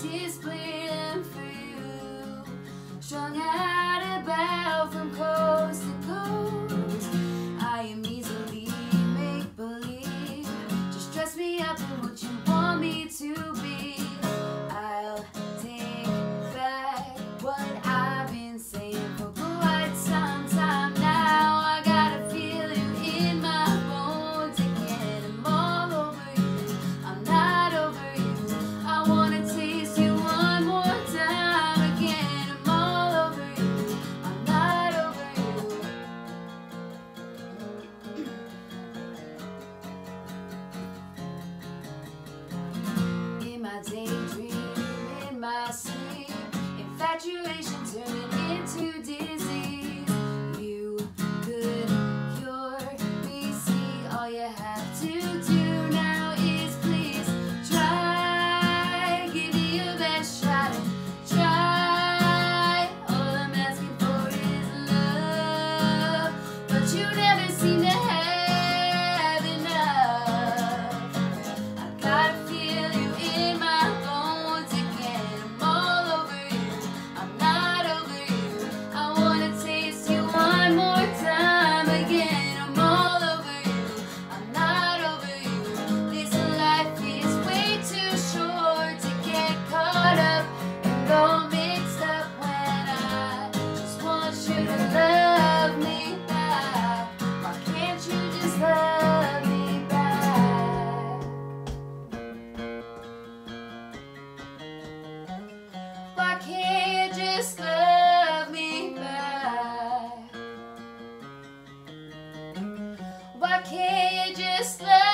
is bleeding for you. Strung out about from coast to coast. I am easily make-believe. Just dress me up in what you want me to be. I'll take back what I've been saying for quite some time now. I gotta feel you in my bones again. I'm all over you, I'm not over you. I wanna taste you one more time again. I'm all over you, I'm not over you. In my daydream, in my sleep, infatuation turning into disease. You could cure me, see, all you have to do now is please try. Give me your best shot and try. All I'm asking for is love, but you never seem to have enough. I gotta feel you in my bones again. I'm all over you, I'm not over you. I wanna taste you one more time again. I'm all over you, I'm not over you. This life is way too short to get caught up and go mixed up when I just want you to love me back. Why can't you just love me back? Why can't you just love me back? Why can't you just love